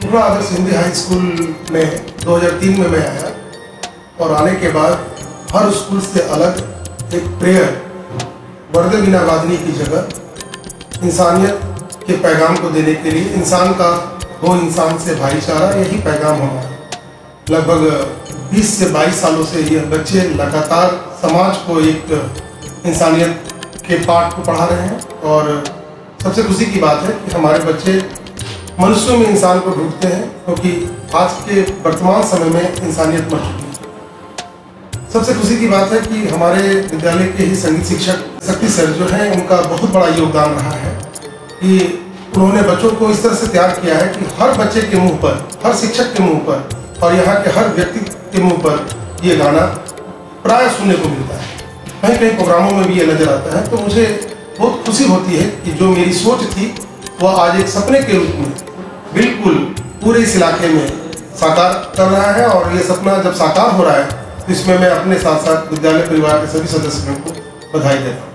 पूरा आदर्श Hindi high school में 2003 में मैं आया और आने के बाद हर स्कूल से अलग एक प्रेयर वर्दे बिना वादनी की जगह इंसानियत के पैगाम को देने के लिए इंसान का हो इंसान से भाईचारा, यही पैगाम हमारा। लगभग 20 से 22 सालों से ये बच्चे लगातार समाज को एक इंसानियत के पाठ को पढ़ा रहे हैं और सबसे खुशी की बात है कि हमारे बच्चे मनुष्यों में इंसान को ढूंढते हैं, क्योंकि आज के वर्तमान समय में इंसानियत मर चुकी है। सबसे खुशी की बात है कि हमारे विद्यालय के ही संगीत शिक्षक शक्ति सर जो हैं, उनका बहुत बड़ा योगदान रहा है कि उन्होंने बच्चों को इस तरह से तैयार किया है कि हर बच्चे के मुंह पर, हर शिक्षक के मुंह पर और यहाँ के हर व्यक्ति के मुंह पर ये गाना प्राय सुनने को मिलता है। कहीं कहीं प्रोग्रामों में भी ये नजर आता है। तो मुझे बहुत खुशी होती है कि जो मेरी सोच थी वह आज एक सपने के रूप में बिल्कुल पूरे इस इलाके में साकार कर रहा है। और ये सपना जब साकार हो रहा है तो इसमें मैं अपने साथ साथ विद्यालय परिवार के सभी सदस्यों को बधाई देता हूँ।